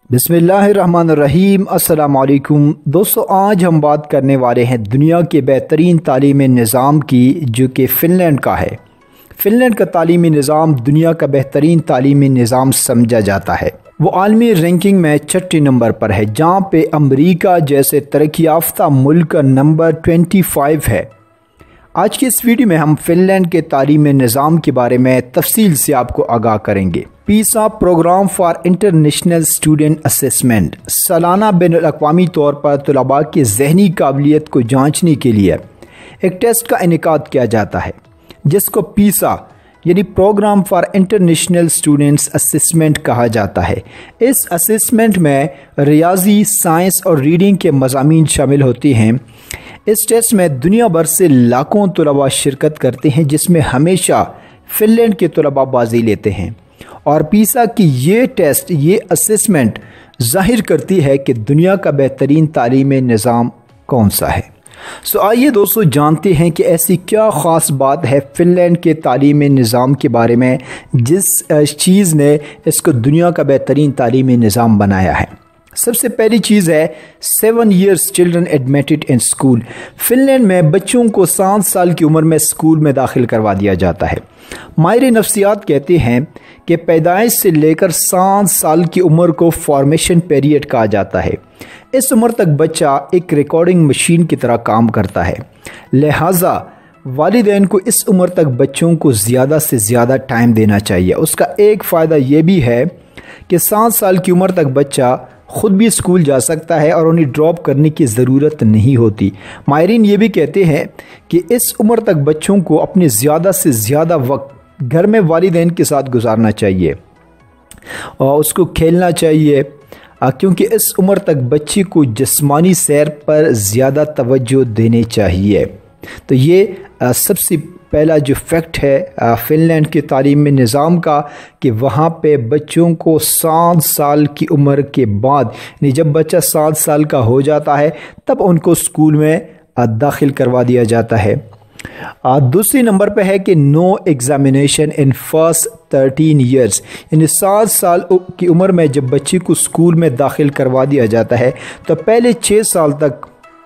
बिस्मिल्लाहिर्रहमानिर्रहीम। अस्सलाम वालेकुम दोस्तों, आज हम बात करने वाले हैं दुनिया के बेहतरीन तालीमी निज़ाम की, जो कि फ़िनलैंड का है। फ़िनलैंड का तालीमी निज़ाम दुनिया का बेहतरीन तालीमी निज़ाम समझा जाता है। वो आलमी रैंकिंग में 6 नंबर पर है, जहाँ पे अमरीका जैसे तरक्की याफ्ता मुल्क का नंबर 25 है। आज की इस वीडियो में हम फ़िनलैंड के तालीमी निज़ाम के बारे में तफसील से आपको आगाह करेंगे। PISA programme for international student assessment सालाना बैनुल-अक़वामी तौर पर तलबा की ज़हनी काबिलियत को जांचने के लिए एक टेस्ट का इनेकाद किया जाता है, जिसको पीसा यानी programme for international students assessment कहा जाता है। इस असेसमेंट में रियाजी, साइंस और रीडिंग के मज़ामीन शामिल होती हैं। इस टेस्ट में दुनिया भर से लाखों तलबा शिरकत करते हैं, जिसमें हमेशा फ़िनलैंड के तलबा बाजी लेते हैं। और पीसा की ये टेस्ट, ये असेसमेंट ज़ाहिर करती है कि दुनिया का बेहतरीन तालीमी निज़ाम कौन सा है। आइए दोस्तों जानते हैं कि ऐसी क्या ख़ास बात है फ़िनलैंड के तालीमी निज़ाम के बारे में, जिस चीज़ ने इसको दुनिया का बेहतरीन तालीमी निज़ाम बनाया है। सबसे पहली चीज़ है 7 years children admitted in school. Finland में बच्चों को 7 साल की उम्र में स्कूल में दाखिल करवा दिया जाता है। माहिर नफ्सियात कहते हैं कि पैदाइश से लेकर 7 साल की उम्र को फॉर्मेशन पीरियड कहा जाता है। इस उम्र तक बच्चा एक रिकॉर्डिंग मशीन की तरह काम करता है, लिहाजा वालिदैन को इस उम्र तक बच्चों को ज़्यादा से ज़्यादा टाइम देना चाहिए। उसका एक फ़ायदा ये भी है कि 7 साल की उम्र तक बच्चा ख़ुद भी स्कूल जा सकता है और उन्हें ड्रॉप करने की ज़रूरत नहीं होती। माहिरीन ये भी कहते हैं कि इस उम्र तक बच्चों को अपने ज़्यादा से ज़्यादा वक्त घर में वालिदैन के साथ गुजारना चाहिए और उसको खेलना चाहिए, क्योंकि इस उम्र तक बच्चे को जिस्मानी सैर पर ज़्यादा तवज्जो देनी चाहिए। तो ये सबसे पहला जो फैक्ट है फ़िनलैंड के तालीमी निज़ाम का, कि वहाँ पे बच्चों को 7 साल की उम्र के बाद, यानी जब बच्चा 7 साल का हो जाता है तब उनको स्कूल में दाखिल करवा दिया जाता है। दूसरी नंबर पे है कि no examination in first 13 years, यानी 7 साल की उम्र में जब बच्चे को स्कूल में दाखिल करवा दिया जाता है तो पहले 6 साल तक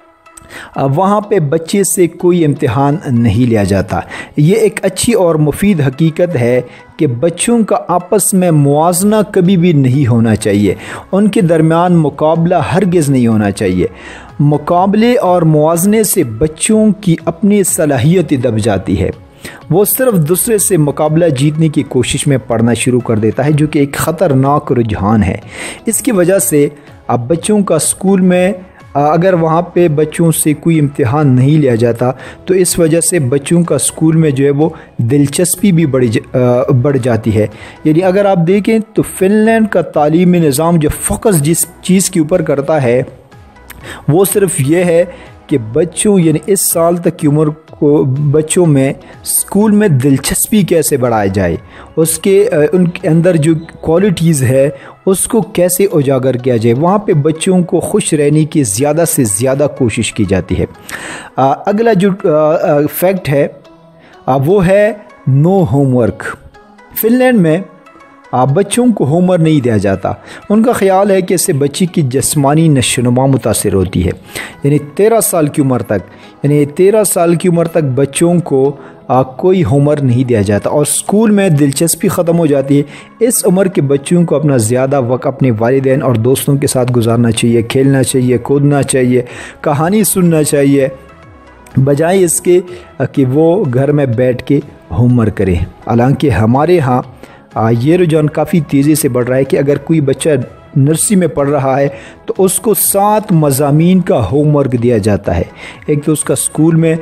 वहाँ पे बच्चे से कोई इम्तिहान नहीं लिया जाता। ये एक अच्छी और मुफीद हकीकत है कि बच्चों का आपस में मुआजना कभी भी नहीं होना चाहिए, उनके दरमियान मुकाबला हरगिज़ नहीं होना चाहिए। मुकाबले और मुआजने से बच्चों की अपनी सलाहियत दब जाती है, वो सिर्फ दूसरे से मुकाबला जीतने की कोशिश में पढ़ना शुरू कर देता है, जो कि एक ख़तरनाक रुझान है। इसकी वजह से अब बच्चों का स्कूल में अगर वहाँ पे बच्चों से कोई इम्तिहान नहीं लिया जाता तो इस वजह से बच्चों का स्कूल में जो है वो दिलचस्पी भी बढ़ जाती है। यानी अगर आप देखें तो फ़िनलैंड का तालीमी निज़ाम जो फ़ोकस जिस चीज़ के ऊपर करता है वो सिर्फ ये है कि बच्चों, यानी इस साल तक की उम्र को बच्चों में स्कूल में दिलचस्पी कैसे बढ़ाई जाए, उसके उनके अंदर जो क्वालिटीज़ है उसको कैसे उजागर किया जाए। वहाँ पे बच्चों को खुश रहने की ज़्यादा से ज़्यादा कोशिश की जाती है। अगला जो फैक्ट है वो है नो होमवर्क। फ़िनलैंड में बच्चों को होमवर्क नहीं दिया जाता। उनका ख्याल है कि इससे बच्चे की जिस्मानी नशोनुमा मुतासिर होती है। यानी 13 साल की उम्र तक, यानी 13 साल की उम्र तक बच्चों को कोई होमवर्क नहीं दिया जाता और स्कूल में दिलचस्पी ख़त्म हो जाती है। इस उम्र के बच्चों को अपना ज़्यादा वक्त अपने वालिदैन और दोस्तों के साथ गुजारना चाहिए, खेलना चाहिए, कूदना चाहिए, कहानी सुनना चाहिए, बजाय इसके कि वो घर में बैठ के होमवर्क करें। हालांकि हमारे यहाँ ये रुझान काफ़ी तेज़ी से बढ़ रहा है कि अगर कोई बच्चा नर्सरी में पढ़ रहा है तो उसको 7 मज़ामीन का होमवर्क दिया जाता है। एक तो उसका स्कूल में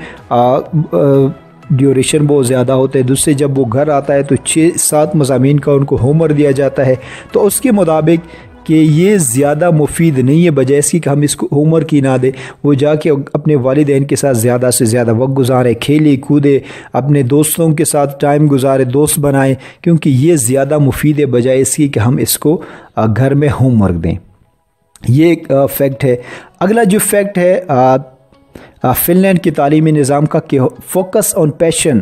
ड्यूरेशन बहुत ज़्यादा होता है, दूसरे जब वो घर आता है तो 6-7 मज़ामीन का उनको होमवर्क दिया जाता है। तो उसके मुताबिक कि ये ज़्यादा मुफीद नहीं है, बजाय इसकी कि हम इसको होमवर्क ही ना दें, वो जाके अपने वालिदैन के साथ ज़्यादा से ज़्यादा वक्त गुजारें, खेले कूदे, अपने दोस्तों के साथ टाइम गुजारे, दोस्त बनाएं, क्योंकि ये ज़्यादा मुफीद है बजाय इसकी कि हम इसको घर में होमवर्क दें। ये एक फैक्ट है। अगला जो फैक्ट है फ़िनलैंड के तालीमी निज़ाम का कि focus on passion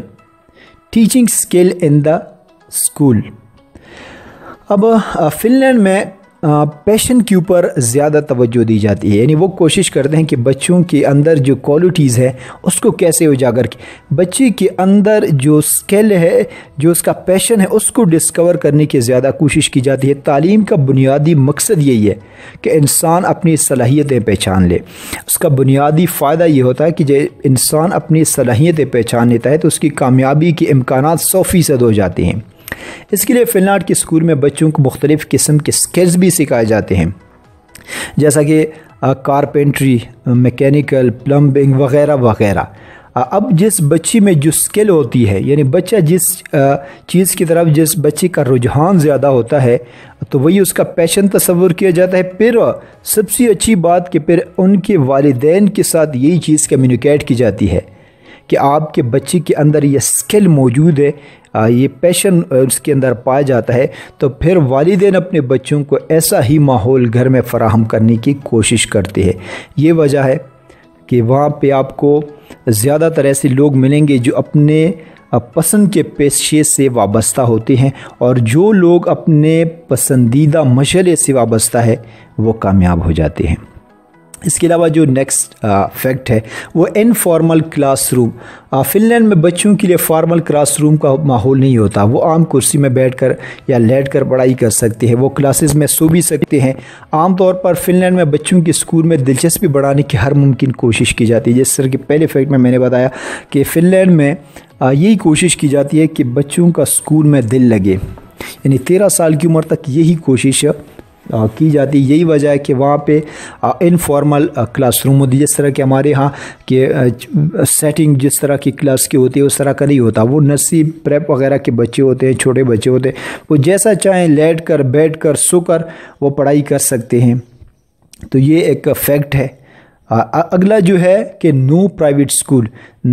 teaching skill in the school. अब फ़िनलैंड में पैशन के ऊपर ज़्यादा तवज्जो दी जाती है। यानी वो कोशिश करते हैं कि बच्चों के अंदर जो क्वालिटीज़ है उसको कैसे उजागर की, बच्चे के अंदर जो स्किल है, जो उसका पैशन है, उसको डिस्कवर करने की ज़्यादा कोशिश की जाती है। तालीम का बुनियादी मकसद यही है कि इंसान अपनी सलाहियतें पहचान ले। उसका बुनियादी फ़ायदा ये होता है कि जब इंसान अपनी सलाहियतें पहचान लेता है तो उसकी कामयाबी के इम्कानात 100% हो जाते हैं। इसके लिए फ़िनलैंड के स्कूल में बच्चों को मुख्तलिफ़ किस्म के स्किल्स भी सिखाए जाते हैं, जैसा कि कारपेंट्री, मैकेनिकल, प्लम्बिंग वगैरह वगैरह। अब जिस बच्ची में जो स्किल होती है, यानी बच्चा जिस चीज़ की तरफ जिस बच्चे का रुझान ज़्यादा होता है तो वही उसका पैशन तस्वुर किया जाता है। फिर सबसे अच्छी बात कि फिर उनके वालिदैन के साथ यही चीज़ कम्युनिकेट की जाती है कि आपके बच्चे के अंदर ये स्किल मौजूद है, ये पैशन उसके अंदर पाया जाता है। तो फिर वालिदैन अपने बच्चों को ऐसा ही माहौल घर में फ़राहम करने की कोशिश करते हैं। ये वजह है कि वहाँ पे आपको ज़्यादातर ऐसे लोग मिलेंगे जो अपने पसंद के पेशे से वाबस्ता होते हैं, और जो लोग अपने पसंदीदा मशगले से वाबस्ता है वो कामयाब हो जाते हैं। इसके अलावा जो नेक्स्ट फैक्ट है वो इनफॉर्मल क्लासरूम। फ़िनलैंड में बच्चों के लिए फॉर्मल क्लासरूम का माहौल नहीं होता। वो आम कुर्सी में बैठकर या लेटकर पढ़ाई कर सकते हैं, वो क्लासेस में सो भी सकते हैं। आमतौर पर फ़िनलैंड में बच्चों के स्कूल में दिलचस्पी बढ़ाने की हर मुमकिन कोशिश की जाती है। जिस तरह के पहले फैक्ट में मैंने बताया कि फ़िनलैंड में यही कोशिश की जाती है कि बच्चों का स्कूल में दिल लगे, यानी 13 साल की उम्र तक यही कोशिश की जाती है। यही वजह है कि वहाँ पे इनफॉर्मल क्लासरूम होती है। जिस तरह के हमारे यहाँ के सेटिंग जिस तरह की क्लास की होती है उस तरह का नहीं होता। वो नर्सरी प्रेप वगैरह के बच्चे होते हैं, छोटे बच्चे होते हैं, वो जैसा चाहें लेट कर, बैठ कर, सो कर वो पढ़ाई कर सकते हैं। तो ये एक फैक्ट है। अगला जो है कि no private school,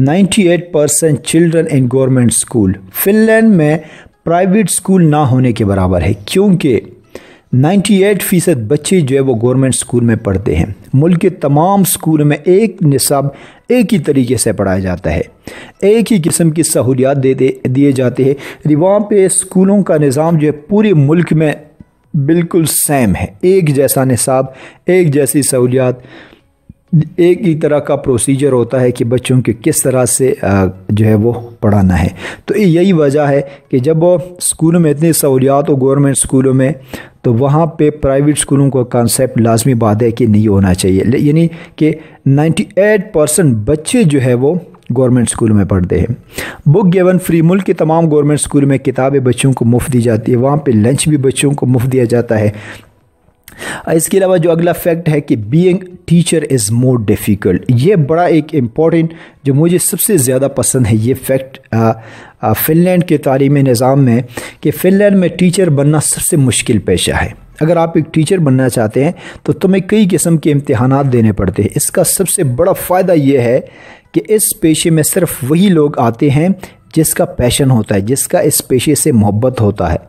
98% children in government school. Finland में प्राइवेट स्कूल ना होने के बराबर है, क्योंकि 98% बच्चे जो है वो गवर्नमेंट स्कूल में पढ़ते हैं। मुल्क के तमाम स्कूलों में एक निसाब एक ही तरीके से पढ़ाया जाता है, एक ही किस्म की सहूलियात दिए जाते हैं। वहाँ पे स्कूलों का निज़ाम जो है पूरे मुल्क में बिल्कुल सेम है, एक जैसा निसाब, एक जैसी सहूलियात, एक ही तरह का प्रोसीजर होता है कि बच्चों के किस तरह से जो है वो पढ़ाना है। तो यही वजह है कि जब स्कूलों में इतनी सहूलियात हो गवर्नमेंट स्कूलों में, तो वहाँ पे प्राइवेट स्कूलों का कॉन्सेप्ट लाजमी बात है कि नहीं होना चाहिए। यानी कि 98% बच्चे जो है वो गवर्नमेंट स्कूल में पढ़ते हैं। बुक गिवन फ्री, मुल्क के तमाम गवर्नमेंट स्कूल में किताबें बच्चों को मुफ्त दी जाती है। वहाँ पे लंच भी बच्चों को मुफ्त दिया जाता है। इसके अलावा जो अगला फैक्ट है कि being teacher is more difficult, ये बड़ा एक इम्पॉर्टेंट जो मुझे सबसे ज़्यादा पसंद है ये फैक्ट फ़िनलैंड के तालीमी निज़ाम में, कि फ़िनलैंड में टीचर बनना सबसे मुश्किल पेशा है। अगर आप एक टीचर बनना चाहते हैं तो तुम्हें कई किस्म के इम्तिहानात देने पड़ते हैं। इसका सबसे बड़ा फ़ायदा ये है कि इस पेशे में सिर्फ वही लोग आते हैं जिसका पैशन होता है, जिसका इस पेशे से मोहब्बत होता है,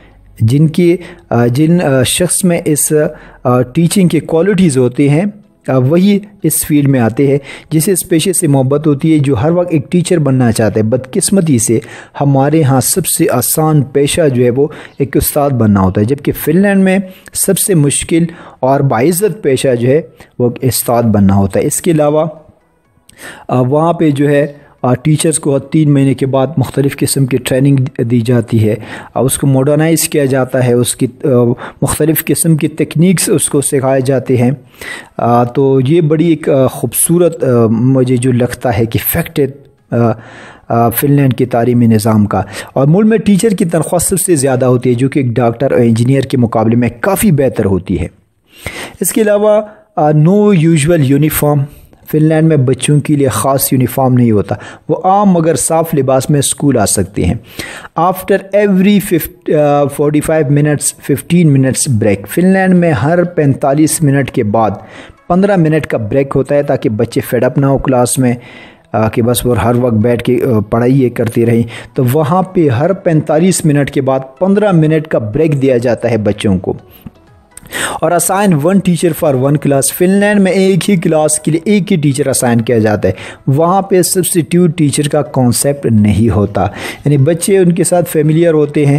जिन शख्स में इस टीचिंग की क्वालिटीज़ होती हैं वही इस फील्ड में आते हैं, जिसे इस पेशे से मोहब्बत होती है, जो हर वक्त एक टीचर बनना चाहते हैं। बदकिस्मती से हमारे यहाँ सबसे आसान पेशा जो है वो एक उस्ताद बनना होता है, जबकि फ़िनलैंड में सबसे मुश्किल और बाइज़्ज़त पेशा जो है वो उस्ताद बनना होता है। इसके अलावा वहाँ पे जो है टीचर्स को 3 महीने के बाद मुख्तलिफ़ किस्म की ट्रेनिंग दी जाती है, उसको मॉडर्नाइज़ किया जाता है, उसकी मुख्तलिफ़ किस्म की टेक्निक्स उसको सिखाए जाते हैं। तो ये बड़ी एक ख़ूबसूरत मुझे जो लगता है कि फैक्ट है फ़िनलैंड के तालीमी निज़ाम का। और मुल्क में टीचर की तनख्वाह सबसे ज़्यादा होती है, जो कि एक डॉक्टर और इंजीनियर के मुकाबले में काफ़ी बेहतर होती है। इसके अलावा नो यूजुअल यूनिफॉर्म, फ़िनलैंड में बच्चों के लिए ख़ास यूनिफॉर्म नहीं होता, वो आम मगर साफ़ लिबास में स्कूल आ सकते हैं। After every 45 minutes 15 minutes break, Finland में हर 45 मिनट के बाद 15 मिनट का ब्रेक होता है, ताकि बच्चे फेडअप ना हो क्लास में कि बस वो हर वक्त बैठ के पढ़ाई ये करते रहें। तो वहाँ पे हर 45 मिनट के बाद 15 मिनट का ब्रेक दिया जाता है बच्चों को। और assign 1 teacher for 1 class, Finland में एक ही क्लास के लिए एक ही टीचर असाइन किया जाता है। वहाँ पे सब्स्टिट्यूट टीचर का कॉन्सेप्ट नहीं होता, यानी बच्चे उनके साथ फेमिलियर होते हैं,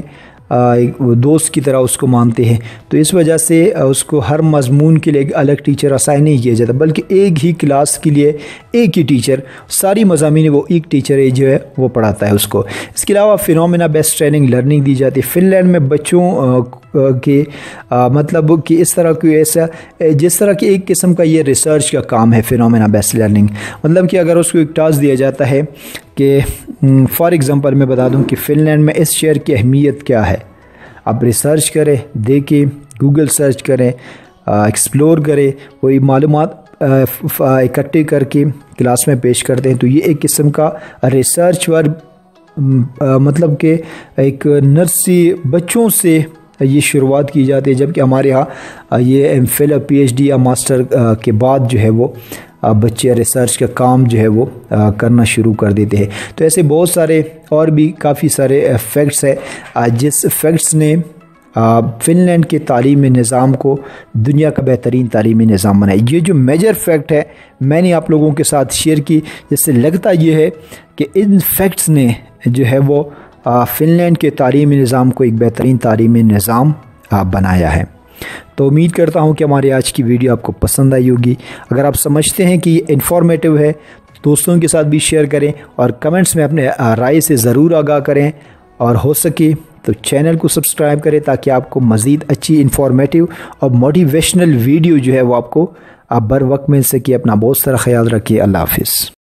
एक दोस्त की तरह उसको मानते हैं। तो इस वजह से उसको हर मजमून के लिए एक अलग टीचर असाइन नहीं किया जाता, बल्कि एक ही क्लास के लिए एक ही टीचर, सारी मज़ामीन वो एक टीचर है जो है वो पढ़ाता है उसको। इसके अलावा फिनोमेना बेस्ड ट्रेनिंग लर्निंग दी जाती है। फिनलैंड में बच्चों के मतलब कि इस तरह की ऐसा जिस तरह की एक किस्म का ये रिसर्च का काम है फिनोमेना बेस्ड लर्निंग। मतलब कि अगर उसको एक टास्क दिया जाता है कि फॉर एग्ज़ाम्पल मैं बता दूं कि फ़िनलैंड में इस शहर की अहमियत क्या है, आप रिसर्च करें, देखें, गूगल सर्च करें, एक्सप्लोर करें, कोई मालूमात इकट्ठे करके क्लास में पेश करते हैं। तो ये एक किस्म का रिसर्च वर्क मतलब कि एक नर्सरी बच्चों से ये शुरुआत की जाती है, जबकि हमारे यहाँ ये एमफिल पीएचडी या मास्टर के बाद जो है वो बच्चे रिसर्च का काम जो है वो करना शुरू कर देते हैं। तो ऐसे बहुत सारे और भी काफ़ी सारे फैक्ट्स हैं जिस फैक्ट्स ने फ़िनलैंड के तालीमी निज़ाम को दुनिया का बेहतरीन तालीमी निज़ाम बनाया। ये जो मेजर फैक्ट है मैंने आप लोगों के साथ शेयर की, जिससे लगता ये है कि इन फैक्ट्स ने जो है वो फ़िनलैंड के तालीमी निज़ाम को एक बेहतरीन तालीमी निज़ाम बनाया है। तो उम्मीद करता हूँ कि हमारी आज की वीडियो आपको पसंद आई होगी। अगर आप समझते हैं कि ये इन्फॉर्मेटिव है, दोस्तों के साथ भी शेयर करें और कमेंट्स में अपने राय से ज़रूर आगाह करें, और हो सके तो चैनल को सब्सक्राइब करें ताकि आपको मज़ीद अच्छी इन्फॉर्मेटिव और मोटिवेशनल वीडियो जो है वो आपको बर वक्त मिल सके। अपना बहुत सारा ख्याल रखिए। अल्लाह हाफिज़।